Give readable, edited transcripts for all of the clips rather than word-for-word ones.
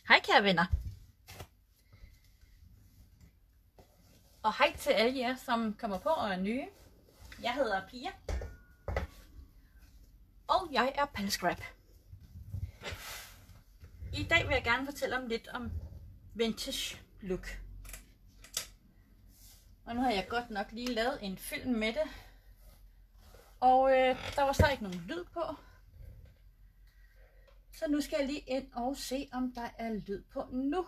Hej kære venner. Og hej til alle jer, som kommer på og er nye. Jeg hedder Pia. Og jeg er Palscrap. I dag vil jeg gerne fortælle lidt om vintage look. Og nu har jeg godt nok lige lavet en film med det. Og der var så ikke nogen lyd på. Så nu skal jeg lige ind og se, om der er lyd på nu.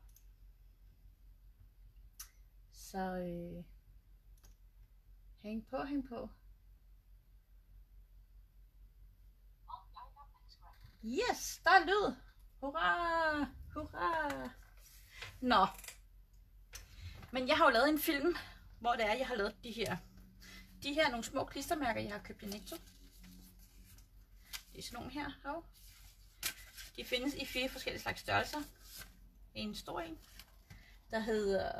Så hæng på. Yes, der er lyd. Hurra, hurra. Nå. Men jeg har jo lavet en film, hvor det er, jeg har lavet de her er nogle små klistermærker, jeg har købt i Netto. Det er sådan nogle her. Hov. De findes i 4 forskellige slags størrelser. En stor en, der hedder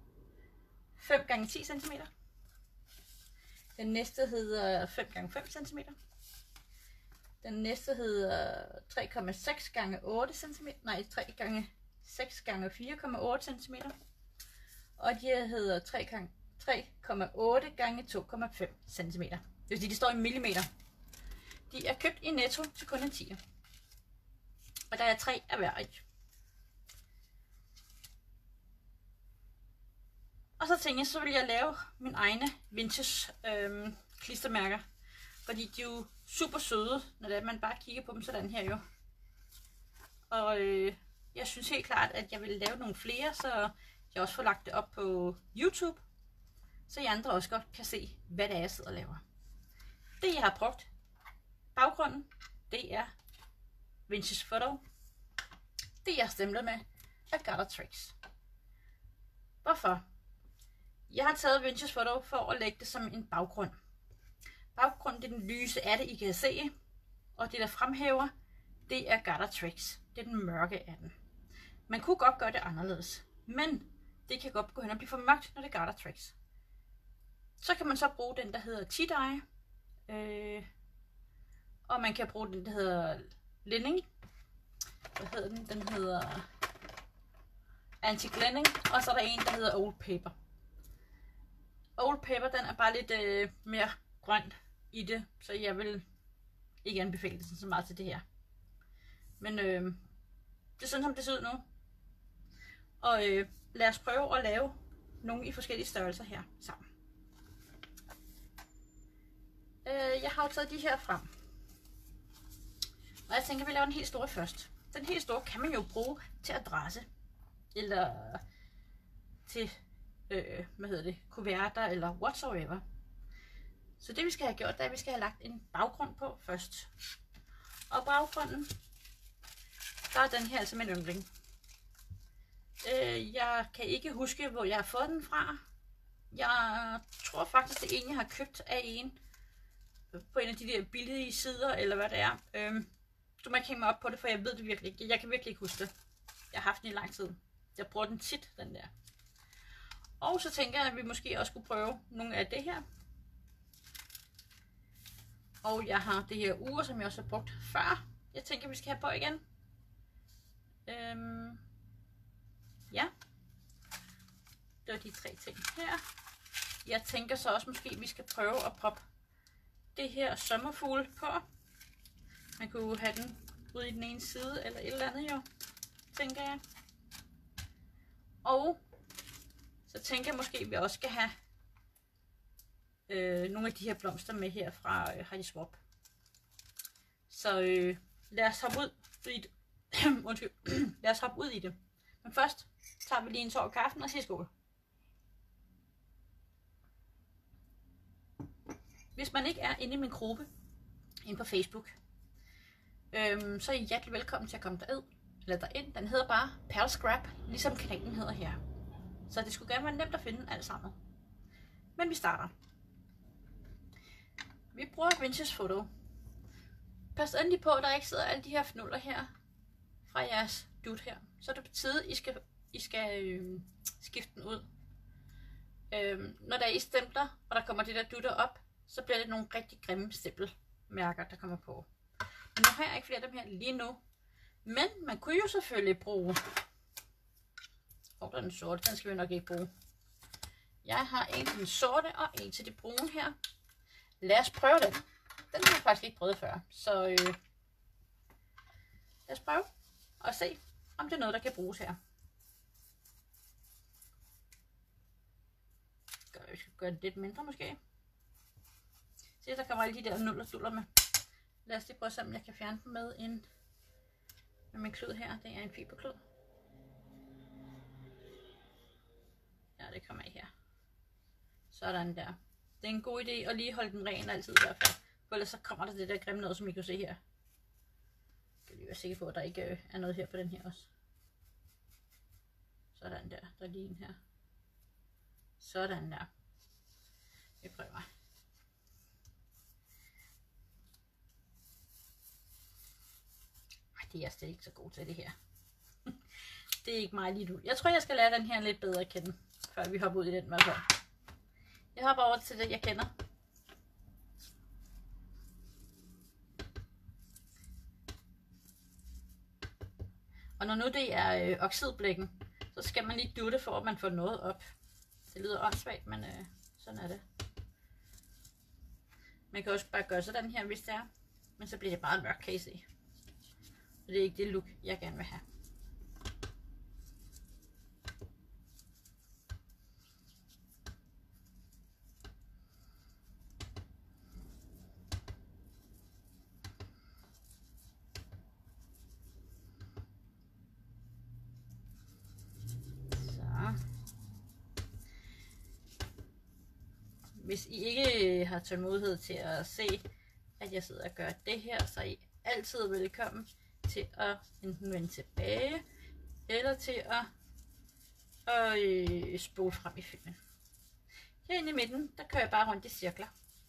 5x10 cm. Den næste hedder 5x5 cm. Den næste hedder 3,6x8 cm. Nej, 3x6x4,8 cm. Og de her hedder 3,8x2,5 cm. Det vil sige, de står i millimeter. De er købt i Netto til kun en 10'er. Og der er 3 af hver i. Og så tænkte jeg, så vil jeg lave mine egne vintage klistermærker. Fordi de er jo super søde, når det er, man bare kigger på dem sådan her jo. Og jeg synes helt klart, at jeg vil lave nogle flere, så jeg også får lagt det op på YouTube. Så I andre også godt kan se, hvad det er, jeg sidder og laver. Det jeg har brugt, baggrunden, det er Vintage Photo. Det jeg har stemplet med er Gutter Tricks. Hvorfor? Jeg har taget Vintage Photo for at lægge det som en baggrund. Baggrunden, det er den lyse af det, I kan se. Og det der fremhæver, det er Gutter Tricks. Det er den mørke af den. Man kunne godt gøre det anderledes. Men det kan godt gå hen og blive for mørkt, når det er Gutter Tricks. Så kan man så bruge den, der hedder Tie-Dye. Og man kan bruge den, der hedder Lining. Hvad hedder den? Den hedder Anti-Blending. Og så er der en, der hedder Old Paper. Old Paper, den er bare lidt mere grøn i det. Så jeg vil ikke anbefale det så meget til det her. Men det er sådan, som det ser ud nu. Og lad os prøve at lave nogle i forskellige størrelser her sammen. Jeg har jo taget de her frem. Og jeg tænker, at vi laver den helt store først. Den helt store kan man jo bruge til adresse. Eller til, kuverter eller whatsoever. Så det vi skal have gjort, det er, at vi skal have lagt en baggrund på først. Og baggrunden, der er den her altså med en yndling. Jeg kan ikke huske, hvor jeg har fået den fra. Jeg tror faktisk, det er en, jeg har købt af en på en af de der billige sider, eller hvad det er. Du må ikke hænge mig op på det, for jeg ved det virkelig ikke. Jeg kan virkelig ikke huske det. Jeg har haft den i lang tid. Jeg bruger den tit, den der. Og så tænker jeg, at vi måske også skulle prøve nogle af det her. Og jeg har det her ure, som jeg også har brugt før. Jeg tænker, at vi skal have på igen. Ja. Det var de 3 ting her. Jeg tænker så også måske, at vi skal prøve at proppe det her sommerfugle på. Man kunne have den ude i den ene side, eller et eller andet jo, tænker jeg. Og så tænker jeg måske, at vi også skal have nogle af de her blomster med her fra Heidi Swapp. Så lad os hoppe ud i det. Undskyld. Lad os hoppe ud i det. Men først tager vi lige en tår kaffen og siger skål. Hvis man ikke er inde i min gruppe inde på Facebook, så er I hjertelig velkommen til at komme derind. Den hedder bare Palscrap, ligesom kanalen hedder her. Så det skulle gerne være nemt at finde alt sammen. Men vi starter. Vi bruger Vintage Photo. Pas endelig på, at der ikke sidder alle de her fnuller her fra jeres dut her. Så er det på tide, I skal skifte den ud. Når der er I stempler, og der kommer de der dutter op, så bliver det nogle rigtig grimme stempelmærker, der kommer på. Men nu har jeg ikke flere af dem her lige nu. Men man kunne jo selvfølgelig bruge... den sorte, den skal vi nok ikke bruge. Jeg har en til den sorte og en til de brune her. Lad os prøve den. Den har jeg faktisk ikke prøvet før. Så lad os prøve og se, om det er noget, der kan bruges her. Vi skal gøre det lidt mindre måske. Se, der kommer alle de der nuller duller med. Lad os lige prøve at se, om jeg kan fjerne dem med min klud her. Det er en fiberklud. Ja, det kommer af her. Sådan der. Det er en god idé at lige holde den ren altid i hvert fald. For ellers så kommer der det der grimme noget, som I kan se her. Jeg skal lige være sikker på, at der ikke er noget her på den her også. Sådan der. Der er lige en her. Sådan der. Vi prøver. Det er jeg slet ikke så god til det her. Det er ikke mig lige nu. Jeg tror, jeg skal lære den her lidt bedre at kende, før vi hopper ud i den i hvert fald. Jeg hopper over til det, jeg kender. Og når nu det er oxidblækken, så skal man lige dutte for, at man får noget op. Det lyder åndssvagt, men sådan er det. Man kan også bare gøre sådan her, hvis det er. Men så bliver det bare en mørk, kan I se. Og det er ikke det look, jeg gerne vil have. Hvis I ikke har tålmodighed til at se, at jeg sidder og gør det her, så er I altid velkommen til at enten vende tilbage, eller til at spole frem i filmen. Herinde i midten, der kører jeg bare rundt i cirkler.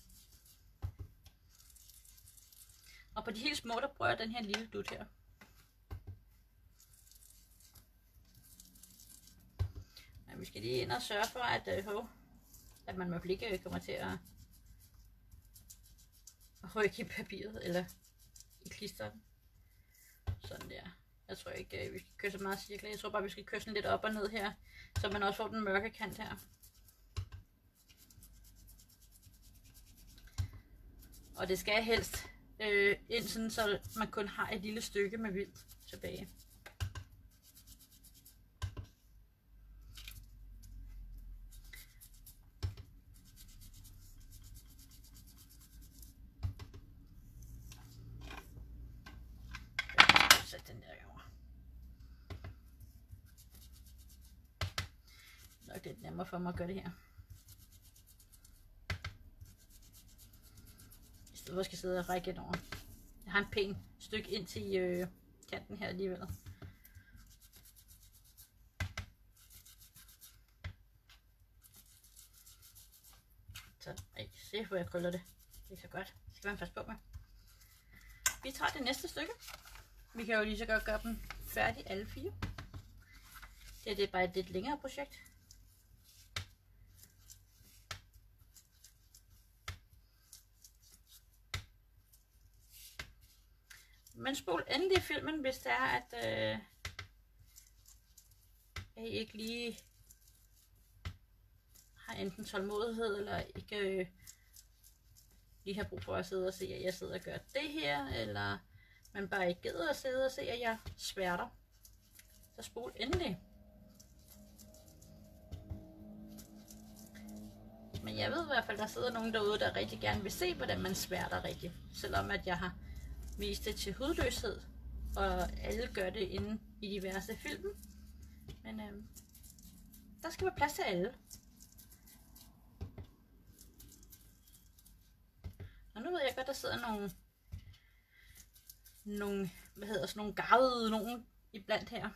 Og på de helt små, der prøver jeg den her lille dut her. Men vi skal lige ind og sørge for, at man i hvert fald ikke kommer til at rykke i papiret eller i klisteren. Sådan der. Jeg tror ikke, vi skal køre så meget cirkler. Jeg tror bare, vi skal køre sådan lidt op og ned her, så man også får den mørke kant her. Og det skal helst ind sådan, så man kun har et lille stykke med hvid tilbage. Det er nemmere for mig at gøre det her. I stedet for at jeg skal sidde og række ind over. Jeg har en pæn stykke ind til kanten her alligevel. Så se hvor jeg krøller det. Det er ikke så godt. Det skal man passe på med. Vi tager det næste stykke. Vi kan jo lige så godt gøre dem færdige alle 4. Det er bare et lidt længere projekt. Men spol endelig filmen, hvis det er, at I ikke lige har enten tålmodighed, eller ikke lige har brug for at sidde og se, at jeg sidder og gør det her, eller man bare ikke gider at sidde og se, at jeg sværter. Så spol endelig. Men jeg ved i hvert fald, der sidder nogen derude, der rigtig gerne vil se, hvordan man sværter rigtigt. Selvom at jeg har vist det til hudløshed, og alle gør det inde i diverse film. Men der skal være plads til alle. Og nu ved jeg godt, der sidder nogle hvad hedder sådan nogle garvede nogen iblandt her.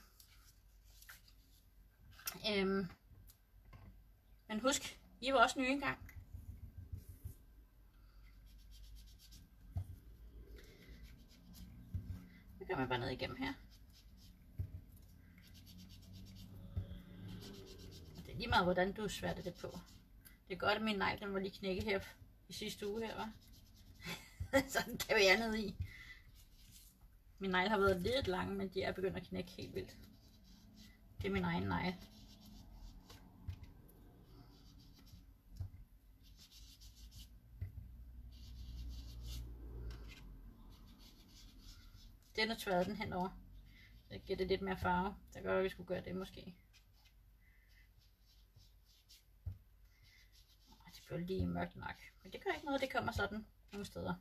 Men husk, I var også nye engang. Så gør man bare ned igennem her. Det er lige meget, hvordan du sværter det på. Det er godt, at min negl den var lige knækket her i sidste uge her, hva'? Så den kan være ned i. Min negle har været lidt lange, men de er begyndt at knække helt vildt. Det er min egen negle. Den er tværet den henover. Så giver det lidt mere farve. Der gør, at vi skulle gøre det måske. Det bliver lige mørkt nok. Men det gør ikke noget, det kommer sådan nogle steder.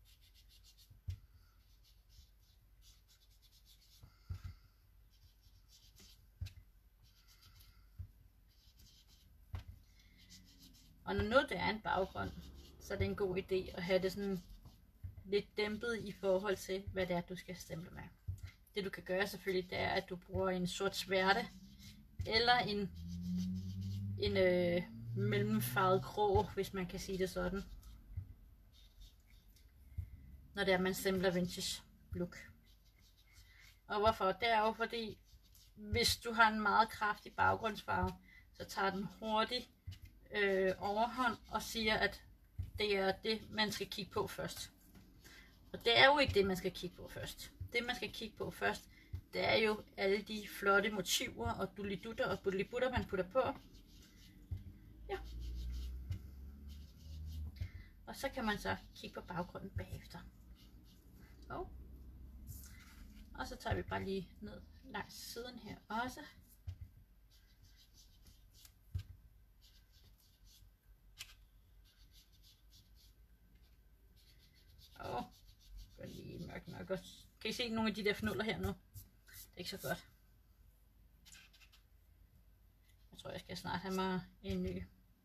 Og når nu det er en baggrund, så er det en god idé at have det sådan lidt dæmpet i forhold til, hvad det er, du skal stemple med. Det du kan gøre selvfølgelig, det er, at du bruger en sort sværte, eller en mellemfarvet grå, hvis man kan sige det sådan. Når det er, man stempler vintage look. Og hvorfor? Det er jo fordi, hvis du har en meget kraftig baggrundsfarve, så tager den hurtigt overhånd og siger, at det er det, man skal kigge på først. Og det er jo ikke det, man skal kigge på først. Det, man skal kigge på først, det er jo alle de flotte motiver og dulidutter og budlibutter, man putter på. Ja. Og så kan man så kigge på baggrunden bagefter. Og så tager vi bare lige ned langs siden her også. Gør lige mørkt nok også. Kan I se nogle af de der fnuller her nu? Det er ikke så godt. Jeg tror, jeg skal snart have mig en ny.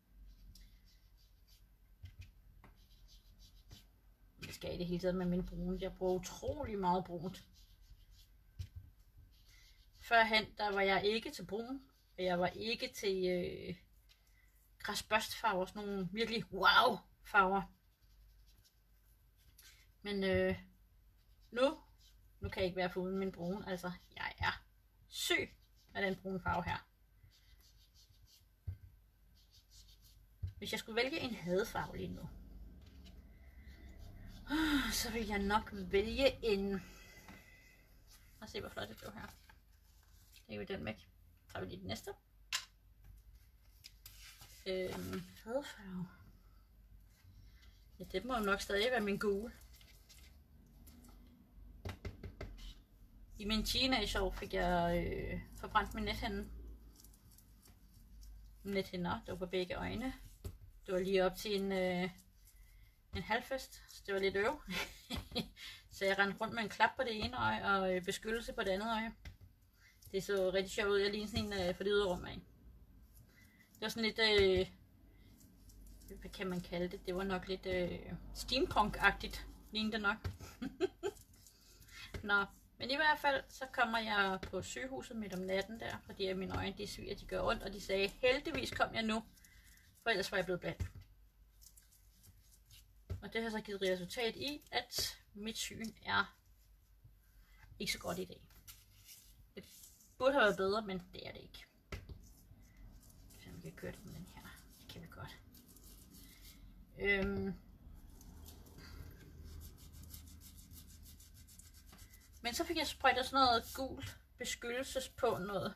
Jeg skal i det hele taget med min brune. Jeg bruger utrolig meget brunt. Førhen, der var jeg ikke til brun. Og jeg var ikke til græsbørstfarver. Sådan nogle virkelig wow farver. Men nu kan jeg ikke være foruden min brune. Altså, jeg er syg af den brune farve her. Hvis jeg skulle vælge en hadefarve lige nu, så vil jeg nok vælge en... Lad os se, hvor flot det blev her. Det er jo den væk. Så tager vi lige den næste. Hadefarve. Ja, det må jo nok stadig være min gule. I min teenageår fik jeg forbrændt min nethænde. Nethænder, det var på begge øjne. Det var lige op til en halvfest, så det var lidt øv. Så jeg rendte rundt med en klap på det ene øje og beskyttelse på det andet øje. Det så rigtig sjovt ud. Jeg lignede sådan en for det ydre rum af. Det var sådan lidt, hvad kan man kalde det? Det var nok lidt steampunk-agtigt, lignede det nok. Nå, men i hvert fald, så kommer jeg på sygehuset midt om natten der, fordi mine øjne, de sviger, de gør ondt, og de sagde, heldigvis kom jeg nu, for ellers var jeg blevet blind. Og det har så givet resultat i, at mit syn er ikke så godt i dag. Det burde have været bedre, men det er det ikke. Så vi kan køre det med den her. Det kan vi godt. Men så fik jeg sprøjtet sådan noget gul beskyttelses på noget.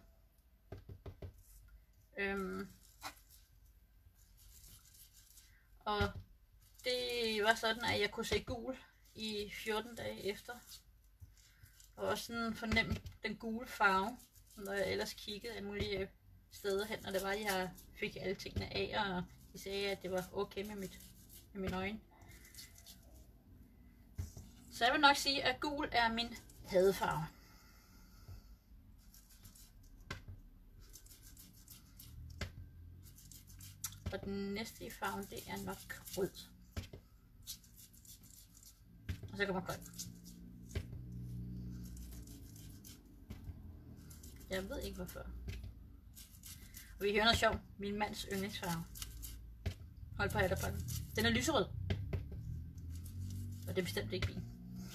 Og det var sådan, at jeg kunne se gul i 14 dage efter. Og også sådan fornemme den gule farve, når jeg ellers kiggede alle mulige steder hen, og det var, at jeg fik alle tingene af, og de sagde, at det var okay med mine øjne. Så jeg vil nok sige, at gul er min hadefarve. Og den næste i farven, det er nok rød. Og så kommer grøn. Jeg ved ikke hvorfor. Og vi hører noget sjovt. Min mands yndlingsfarve. Hold på hætter på den. Den er lyserød. Og det er bestemt ikke min.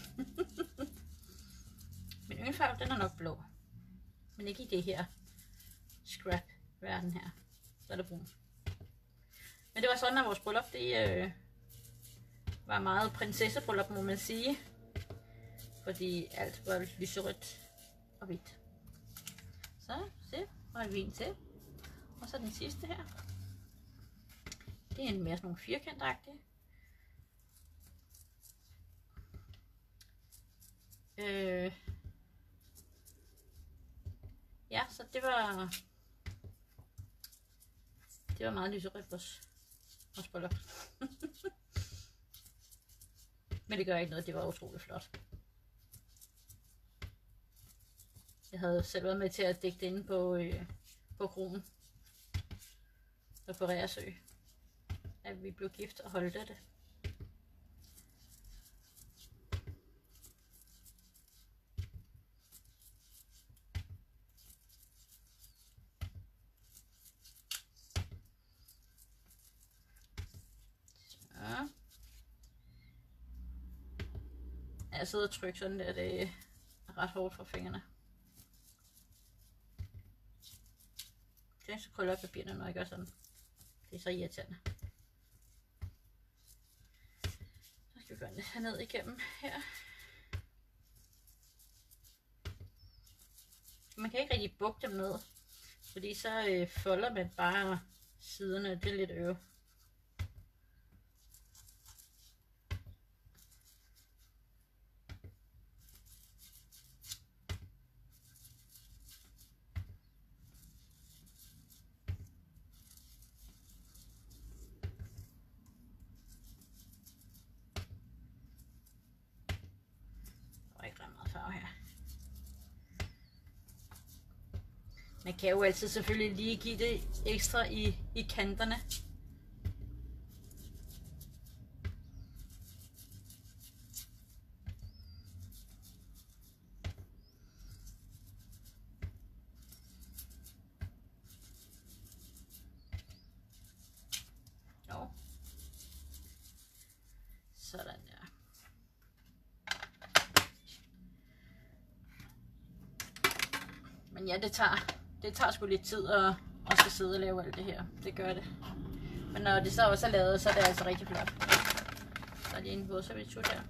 Min yndlingsfarve, den er nok blå. Men ikke i det her scrap-verden her. Så er det brun. Men det var sådan, at vores bryllup, det var meget prinsessebryllup, må man sige. fordi alt var lyserødt og hvidt. Så, se, og har vi en til. Og så den sidste her. Det er en mere sådan nogle firkantagtige. Ja, så det var meget lyserødt vores bryllup. Men det gør ikke noget, det var utrolig flot. Jeg havde selv været med til at dække det inde på kronen og på Reersø, at vi blev gift og holdt det. Ja. Jeg sidder og trykker sådan der, det er ret hårdt for fingrene. Okay, så krøller jeg papirerne, når jeg gør sådan. Det er så irriterende. Så skal vi gøre det herned igennem her. Man kan ikke rigtig bukke dem ned, fordi så folder man bare siderne, det er lidt øve. Man kan jo altid selvfølgelig lige give det ekstra i kanterne. Jo. Sådan der. Men ja, det tager sgu lidt tid at skal sidde og lave alt det her. Det gør det. Men når det så også er lavet, så er det altså rigtig flot. Så er det en vådservietut her.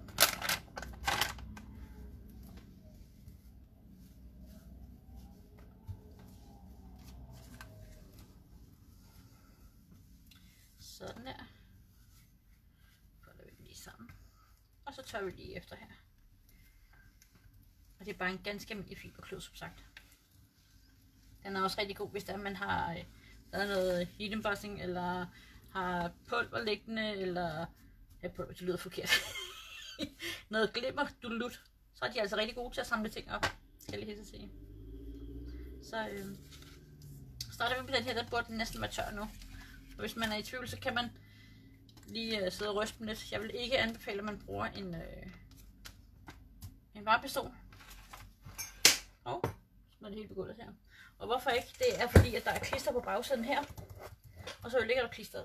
Sådan der. Folder vi den lige sammen. Og så tørrer vi lige efter her. Og det er bare en ganske almindelig fiberklud, som sagt. Den er også rigtig god, hvis der man har lavet noget heat embossing, eller har pulver liggende, eller ja, pulver, det lyder forkert. Noget glimmer, dulut. Så er de altså rigtig gode til at samle ting op, skal jeg lige helt sige. Så starter vi med den her, den burde næsten være tør nu. Og hvis man er i tvivl, så kan man lige sidde og ryste dem lidt. Jeg vil ikke anbefale, at man bruger en varepistol. Så er det helt begyndt her. Og hvorfor ikke? Det er fordi, at der er klister på bagsiden her. Og så ligger der klistret.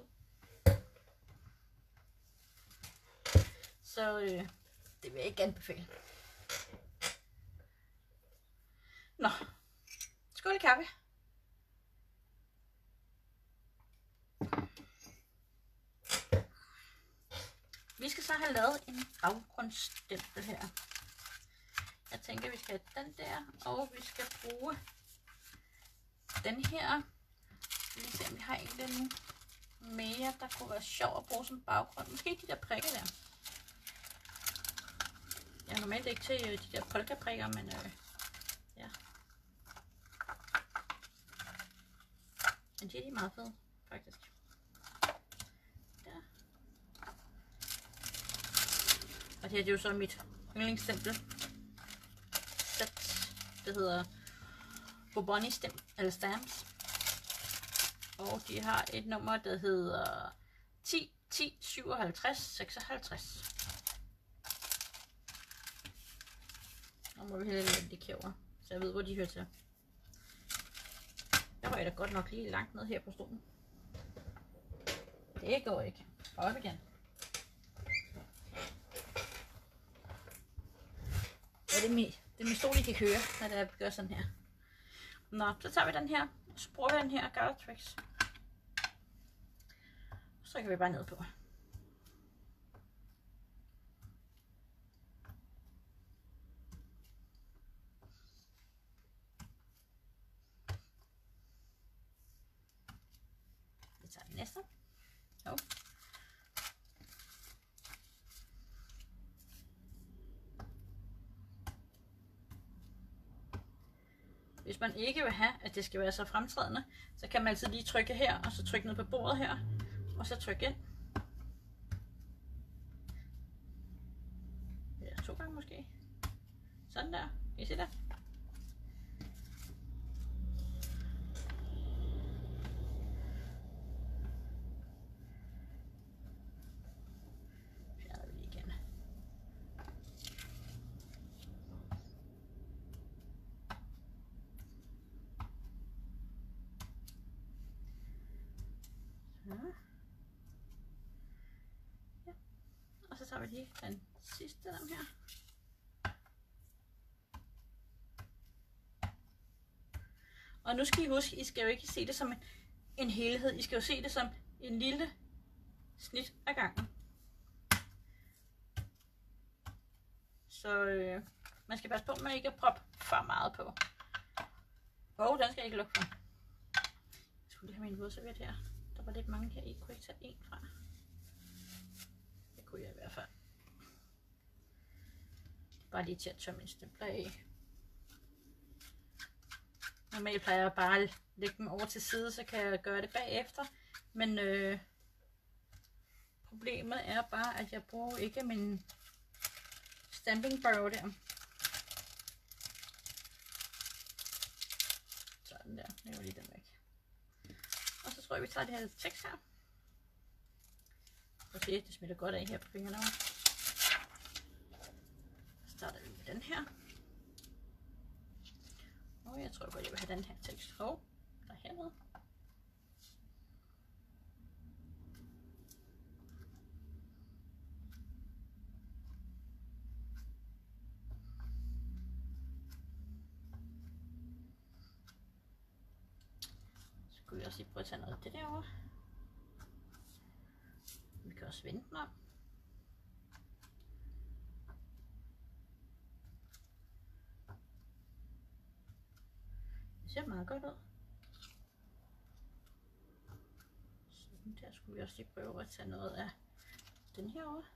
Så det vil jeg ikke anbefale. Nå. Skål i kaffe. Vi skal så have lavet en baggrundsstempel her. Jeg tænker, vi skal have den der, og vi skal bruge den her. Lige se, om vi har en mere, der kunne være sjov at bruge som baggrund. Måske de der prikker der. Jeg er normalt ikke til de der polkaprikker, men ja. Men de er meget fede, faktisk. Der. Og det her det er jo så mit yndlingsstempel. Det hedder Boboni Stamps. Og de har et nummer, der hedder 10 10 57 56. Nu må vi hælde lidt indikerer, så jeg ved, hvor de hører til. Der var jeg da godt nok lige langt ned her på stolen. Det går ikke. Op igen. Ja, det er min stol, I kan høre, når det gør sådan her. Nå, så tager vi den her, og så bruger vi den her Garter Tricks. Så kan vi bare ned på. tager den næste. Jo. Hvis man ikke vil have, at det skal være så fremtrædende, så kan man altid lige trykke her, og så trykke ned på bordet her, og så trykke ind. Ja, 2 gange måske. Sådan der. Kan I se det? Fjerner vi lige igen. Ja. Og så tager vi lige den sidste af dem her. Og nu skal I huske, I skal jo ikke se det som en helhed. I skal jo se det som en lille snit ad gangen. Så man skal passe på med ikke at proppe for meget på. Den skal jeg ikke lukke for. Jeg skulle lige have min vådserviet her. Der var lidt mange her i. Kunne jeg ikke tage en fra? Det kunne jeg i hvert fald. Bare lige til at tørre min stempler af. Normalt plejer jeg bare at lægge dem over til side, så kan jeg gøre det bagefter. Men problemet er bare, at jeg bruger ikke min stamping burrow der. Sådan der, nu er lige den væk. Og så tror jeg, vi tager det her tekst her. Og se, det smitter godt af her på fingrene. Så starter vi med den her. Og jeg tror godt, jeg vil have den her tekst. Der er hernede. Så kunne vi også lige prøve at tage noget af det derovre. Vi kan også vende den om. Det ser meget godt ud. Sådan der skulle vi også lige prøve at tage noget af den her over.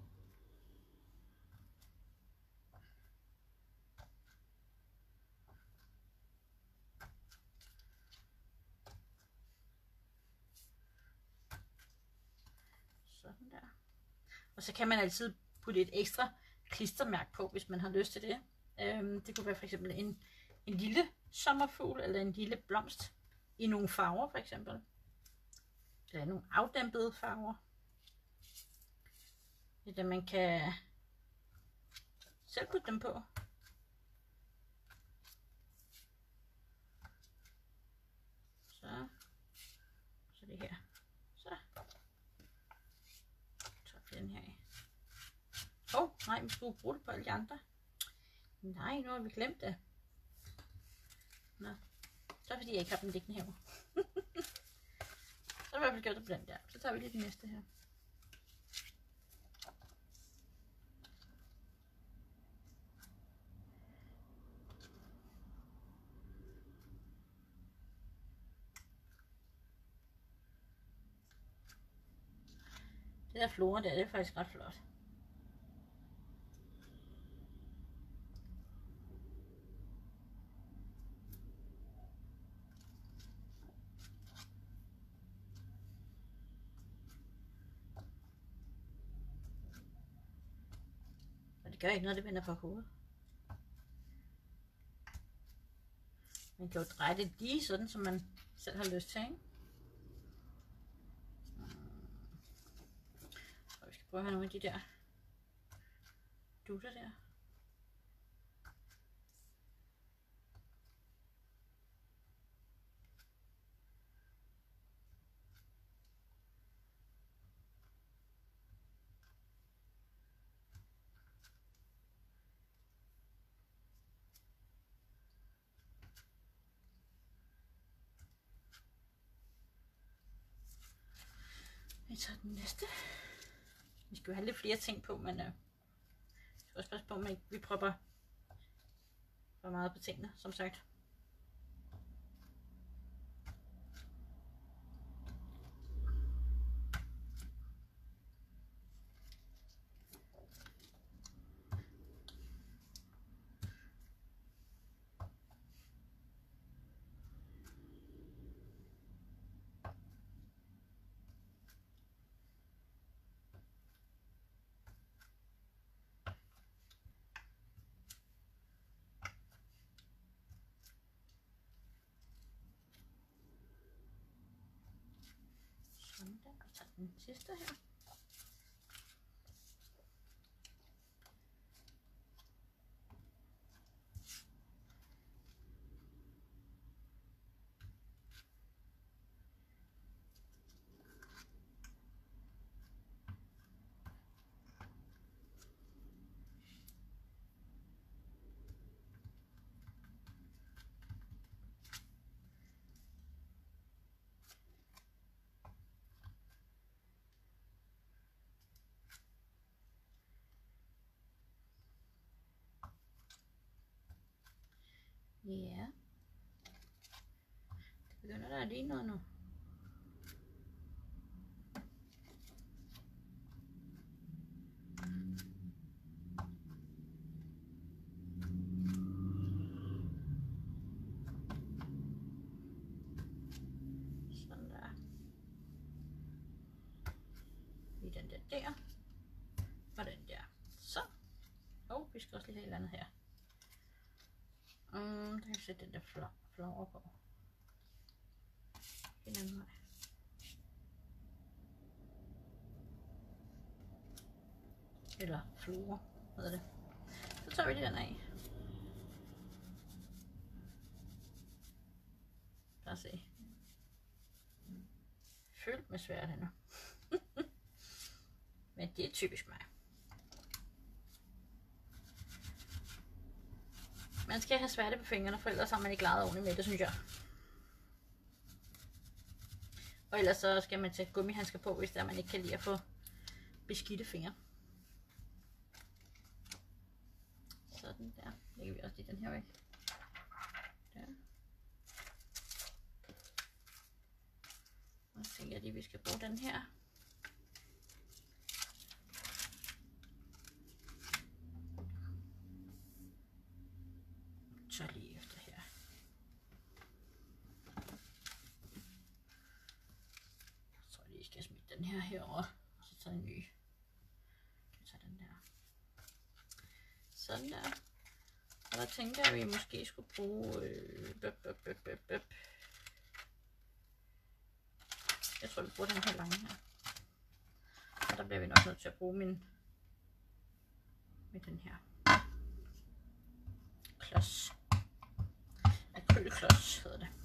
Sådan der. Og så kan man altid putte et ekstra klistermærke på, hvis man har lyst til det. Det kunne være for eksempel en lille sommerfugl eller en lille blomst i nogle farver for eksempel. Eller nogle afdæmpede farver. Det der man kan selv putte dem på. Så det her. Så tager vi den her i. Nej, vi skulle bruge det på alle de andre. Nej, nu har vi glemt det. Nå, så er det fordi jeg ikke har den liggende herovre. Så har vi i hvert fald gjort det på den der. Så tager vi lige den næste her. Det der flora der, det er faktisk ret flot. Det gør ikke noget, det vender på hovedet. Man kan jo dreje det lige sådan, som man selv har lyst til, ikke? Og vi skal prøve at have nogle af de der dutter der. Vi tager den næste. Vi skal jo have lidt flere ting på, men vi skal også passe på, at vi propper for meget på tingene, som sagt. den sidste her. Ja. Det begynder der at ligne noget nu. Sådan der. Lige den der. Og den der. Så. Vi skal også lige have et eller andet her. Der kan jeg sætte den der flower på. En anden vej. Eller flore, hedder det. Så tager vi den af. Lad os se. Fyldt med svært her nu. Men det er typisk mig. Man skal have sværte på fingrene, for ellers har man ikke klaret ordentligt med det, synes jeg. Og ellers så skal man tage gummihandsker på, hvis der man ikke kan lide at få beskidte fingre. Sådan der. Lægger vi også lige den her væk. Der. Og så tænker jeg lige, at vi skal bruge den her. Så lige efter her. Så lige skal jeg smide den her herover, og så tager en ny. Jeg tager den der. Sådan der. Og der tænker jeg, at vi måske skulle bruge jeg tror, vi bruger den her lange her. Og der bliver vi nok nødt til at bruge min med den her klods. Akrylklods hedder det.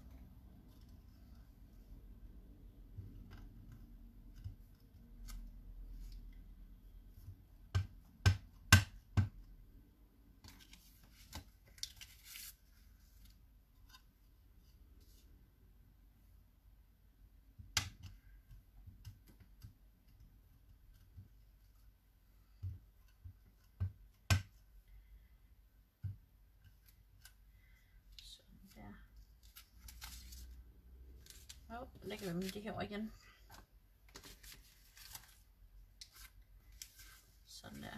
Lægger vi dem lige herover igen. Sådan der.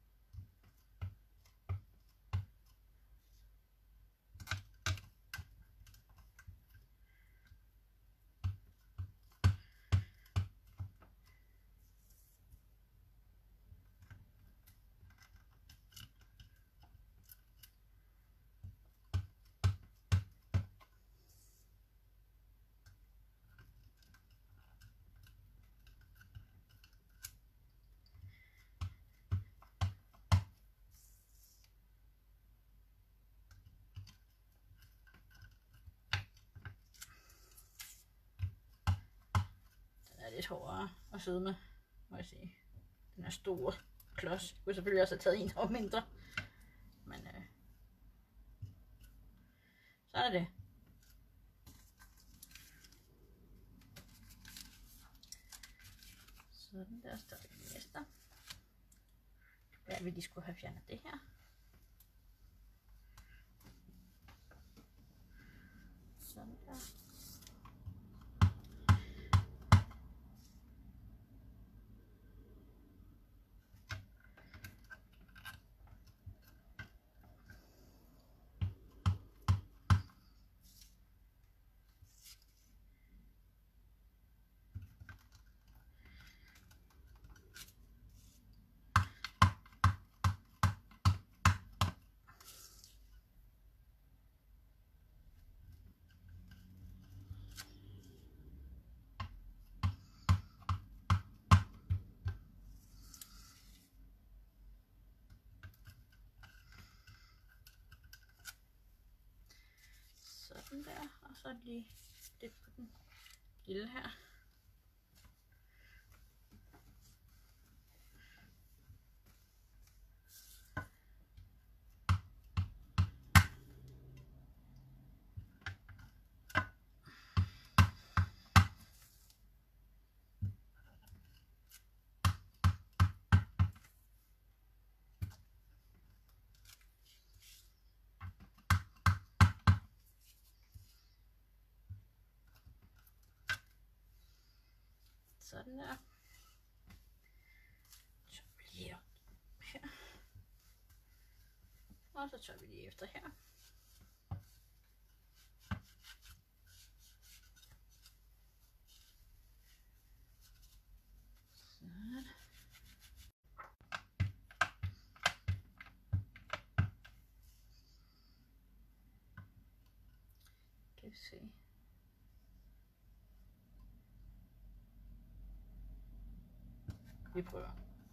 Lidt hårdere at sidde med, må jeg sige. Den er store klods. Jeg kunne selvfølgelig også have taget en, der var mindre. Men så er det. Sådan der står det næste. Hvad vi lige skulle have fjernet det her. Sådan der. Sådan der, og så lige lidt på den lille her. Sådan der. Så lige op her. Og så tager vi lige efter her. Sådan. Kan vi se. Vi prøver.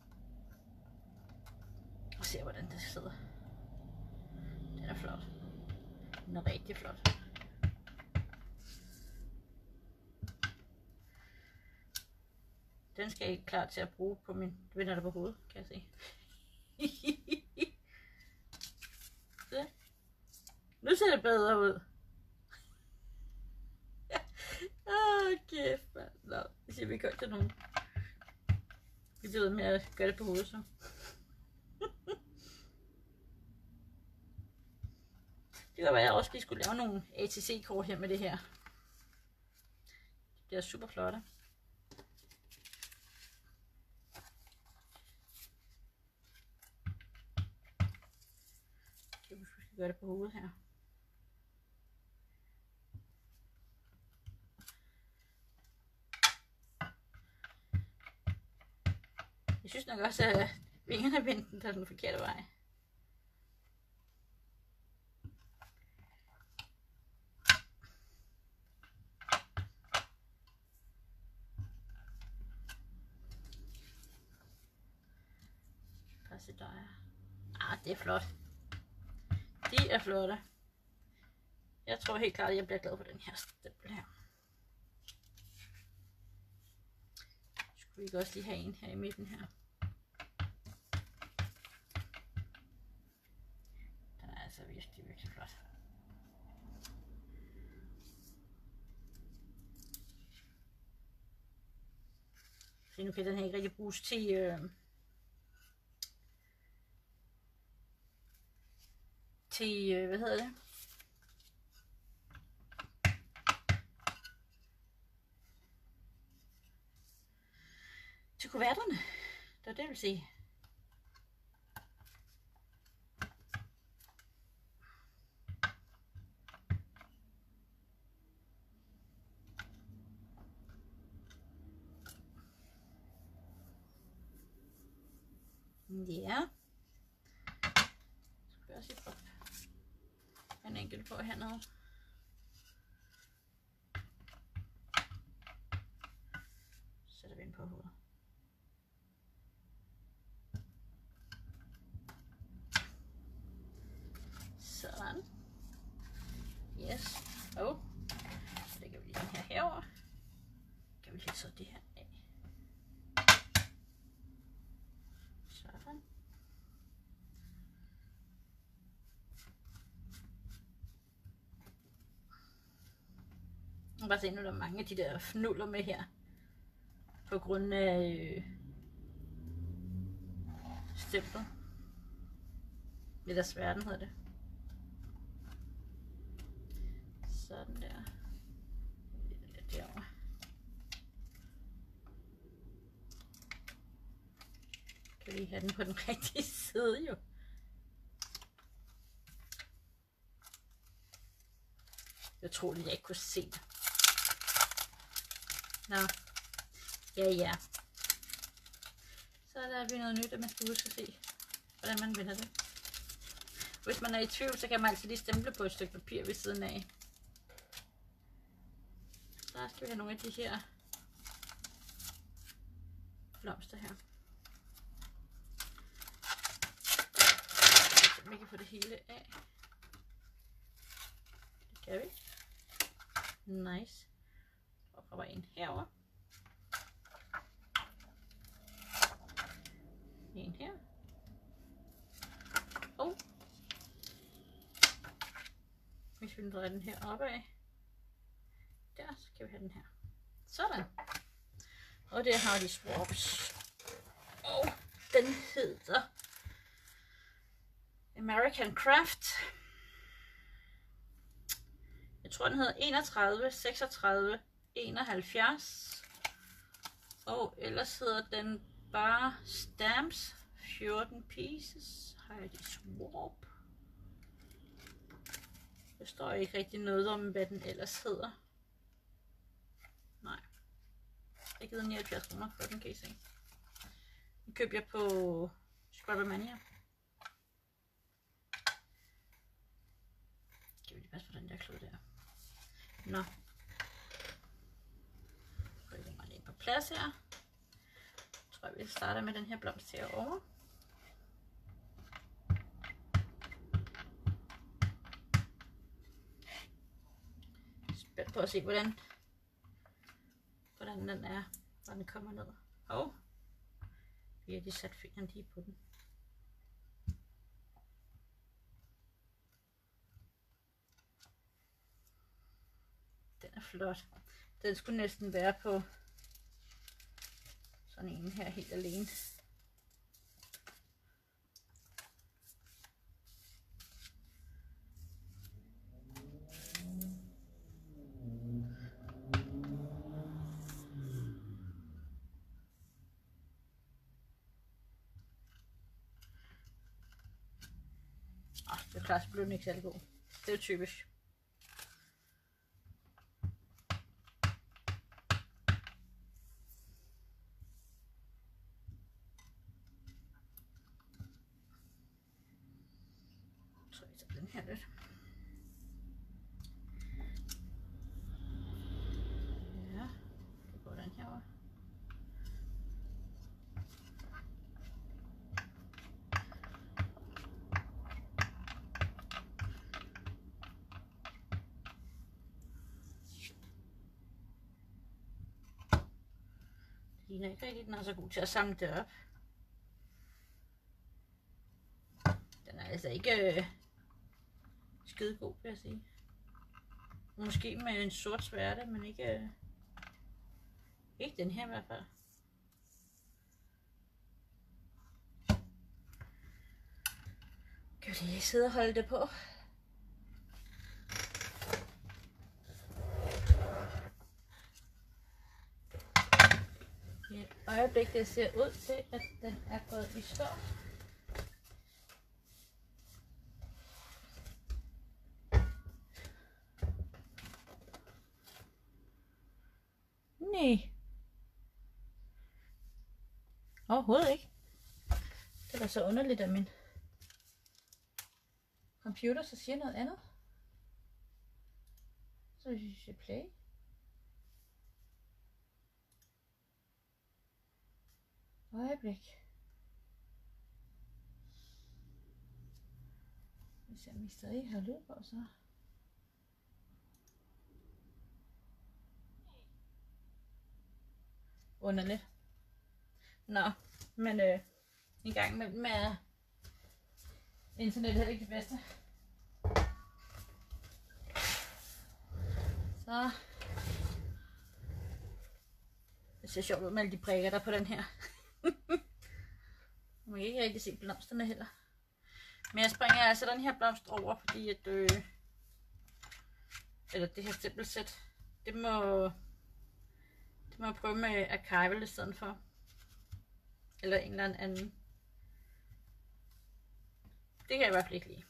Og se hvordan det sidder. Den er flot. Den er rigtig flot. Den skal jeg klar til at bruge på min vinder der på hovedet, kan jeg se. Så. Nu ser det bedre ud. Kæft, mand. Nå, hvis jeg vil gøre til nogen. Vi bliver ved med at gøre det på hovedet så. Det kan være, at jeg også lige skulle lave nogle ATC-kort her med det her. Det bliver super flotte. Jeg skal gøre det på hovedet her. Jeg synes nok også, at vingerne vendte den forkerte vej. Det er flot. De er flotte. Jeg tror helt klart, at jeg bliver glad for den her stempel her. Skulle vi også lige have en her i midten her. Den er altså virkelig, virkelig flot. Så nu kan den her ikke rigtig bruges til hvad hedder det? Til kuverterne. Det er det, jeg vil sige. Ja. Så skal jeg også lige prøve en enkelt på hernede. Sætter vi den på hovedet. Sådan. Yes. Så lægger vi lige den her herover. Kan vi lige så det her af. Sådan. Jeg kan bare se, nu er der mange af de der fnuller med her. På grund af stemplet. Eller sværten hedder det. Sådan der. Lidt derovre. Kan vi have den på den rigtige side jo. Jeg troede, jeg ikke kunne se det. Nå. Ja. Så der er vi noget nyt, at man skal huske at se, hvordan man vender det. Hvis man er i tvivl, så kan man altid lige stemple på et stykke papir ved siden af. Så skal vi have nogle af de her blomster her. Så vi kan få det hele af. Det kan vi. Nice. Og kommer en herover. En her. Hvis vi drejer den her opad. Der, så kan vi have den her. Sådan. Og der har de swaps. Og den hedder American Craft. Jeg tror den hedder 31, 36, 71. Og ellers hedder den bare Stamps 14 pieces. Har jeg de swap. Der står ikke rigtig noget om, hvad den ellers hedder. Nej. Jeg gider 79 kroner for den, kan I se. Den købte jeg på Scrubbermania. Skal vi lige passe på den der klud der. Nå. Så jeg mig lige på plads her. Jeg tror, vi starter med den her blomst herovre. Spændt på at se, hvordan den er, når den kommer ned. Og vi har lige sat fingeren lige på den. Den er flot. Den skulle næsten være på sådan en her helt alene. Det er klart, så blev den ikke særlig god. Det er jo typisk. Så jeg tager den her lidt. Ja, så går den herover. Den er ikke rigtig, den er så god til at samle det op. Den er altså ikke skide god, vil jeg sige. Måske med en sort sværte, men ikke den her i hvert fald. Kan vi lige sidde og holde det på? I et øjeblik, det ser ud til, at den er gået i stå. Nej. Overhovedet ikke. Det var så underligt, at min computer så siger noget andet. Så hvis jeg play. Øjeblik. Hvis jeg stadig har lyd på, så. Underligt. Nå, men en gang imellem er internet heller ikke det bedste. Så. Det ser sjovt ud med alle de prikker, der på den her. Man kan ikke rigtig se blomsterne heller. Men jeg springer altså den her blomst over, fordi at eller det her stempelsæt, det må jeg prøve med archival i stedet for. Eller en eller anden. Det kan jeg i hvert fald ikke lide.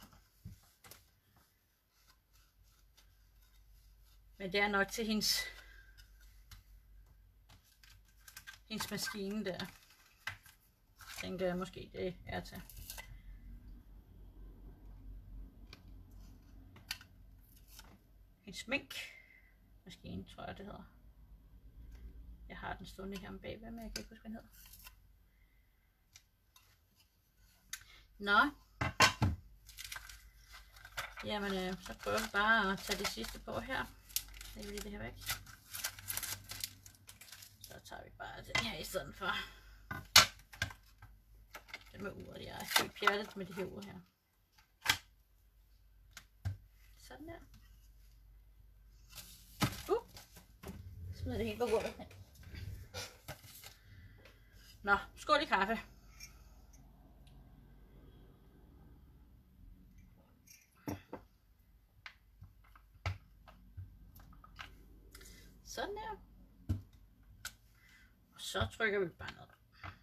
Men det er nok til hendes maskine der. Tænker jeg måske det er til. En sminkmaskine, tror jeg det hedder. Jeg har den stående her bagved, men jeg kan ikke huske, hvad den hedder. Nå. Jamen, så prøver vi bare at tage det sidste på her. lægger vi lige det her væk. Så tager vi bare den her i stedet for. Den med uret, jeg er helt pjattet med det her ur her. Sådan der. Smider det helt på gulvet. Nå, skål i kaffe. Sådan der. Og så trykker vi bare ned.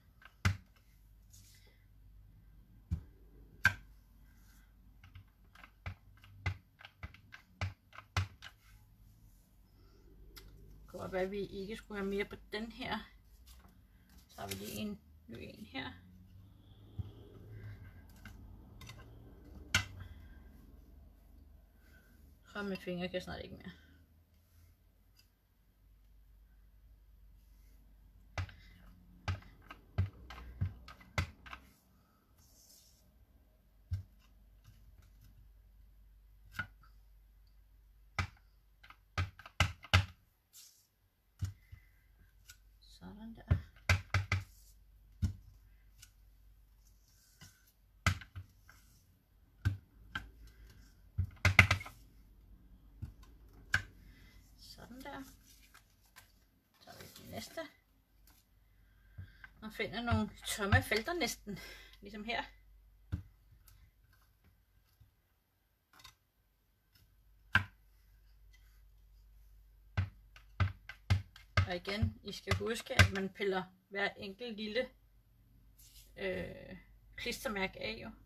Det kunne godt være, at vi ikke skulle have mere på den her. Så har vi lige en ny en her. Så med fingre kan snart ikke mere. Sådan der. Sådan der. Så tager vi den næste. Og finder nogle tomme felter næsten, ligesom her. Og igen, I skal huske, at man piller hver enkelt lille klistermærke af jo.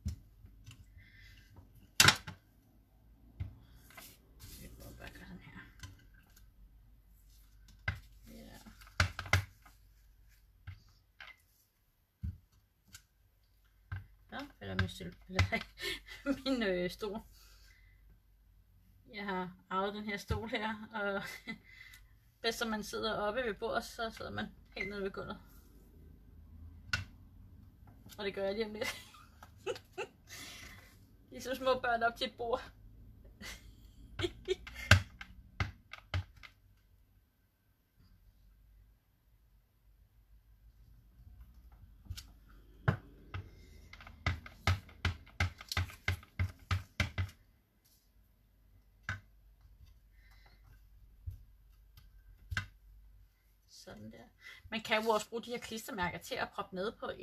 Vi prøver bare at gøre sådan her. Ja. Så falder min stol. Jeg har arvet den her stol her, og bedst som man sidder oppe ved bordet, så sidder man helt nede ved gulvet. Og det gør jeg lige om lidt. Ligesom små børn op til et bord. Sådan der. Man kan jo også bruge de her klistermærker til at proppe ned på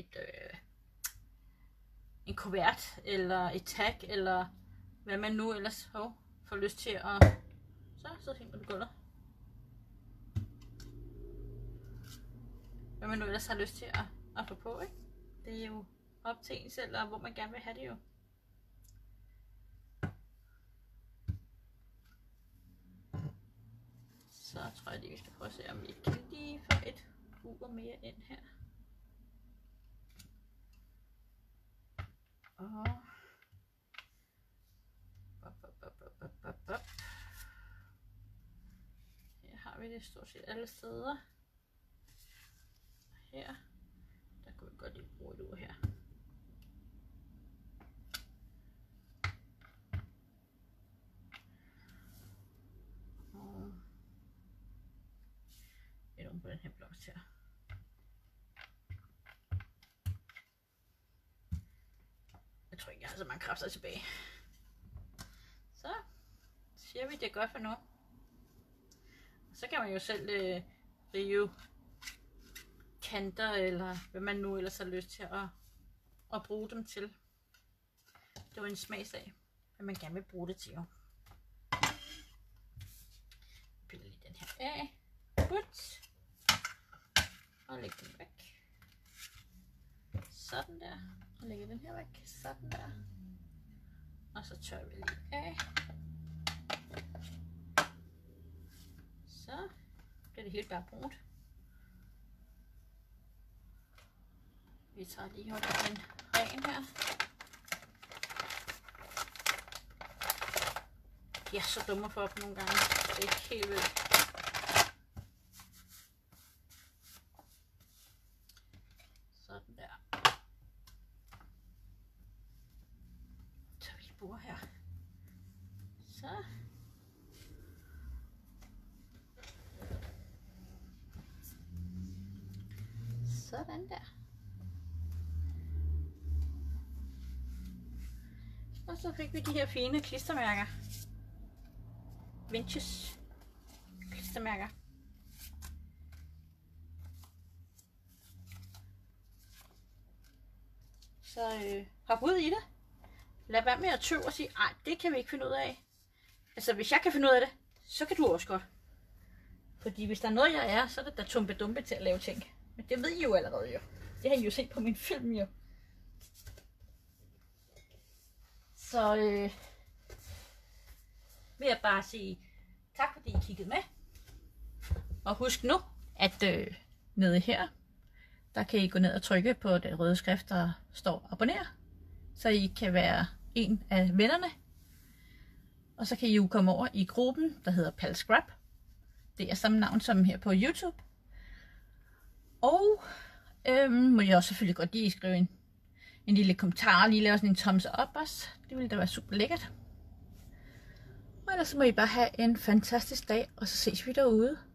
en kuvert, eller et tag, eller hvad man nu ellers får lyst til at... Så hænger det gulvet. Hvad man nu ellers har lyst til at få på, ikke? Det er jo op til en selv, og hvor man gerne vil have det jo. Så tror jeg lige, vi skal prøve at se, om vi kan lige få et ur mere ind her. Og her har vi det stort set alle steder. Her, der kunne vi godt lige bruge et ur her. Og et ur på den her blomst her. Jeg tror ikke, jeg har så mange kræfter tilbage. Så siger vi, det er godt for nu. Så kan man jo selv rive kanter, eller hvad man nu ellers har lyst til at bruge dem til. Det var en smagsag, hvad man gerne vil bruge det til. Pille lige den her af. Put. Og læg den væk. Sådan der. Og lægger den her væk. Sådan der. Og så tørrer vi lige af. Så bliver det helt bare brunt. Vi tager lige hurtigt en ren her. De er så dumme for op nogle gange. Det er helt vildt. Sådan der. Så vi bor her. Så. Sådan der. Og så fik vi de her fine klistermærker. Vintage klistermærker. Så hop ud i det. Lad være med at tøve og sige, ej, det kan vi ikke finde ud af. Altså, hvis jeg kan finde ud af det, så kan du også godt. Fordi hvis der er noget, jeg er, så er det da tumpe-dumpe til at lave ting. Men det ved I jo allerede jo. Det har I jo set på min film jo. Så vil jeg bare sige tak, fordi I kiggede med. Og husk nu, at nede her, der kan I gå ned og trykke på det røde skrift, der står abonner. Så I kan være en af vennerne. Og så kan I jo komme over i gruppen, der hedder Palscrap. Det er samme navn som her på YouTube. Og må jeg også selvfølgelig godt lige skrive en lille kommentar, lige lave sådan en thumbs up også. Det ville da være super lækkert. Og ellers må I bare have en fantastisk dag, og så ses vi derude.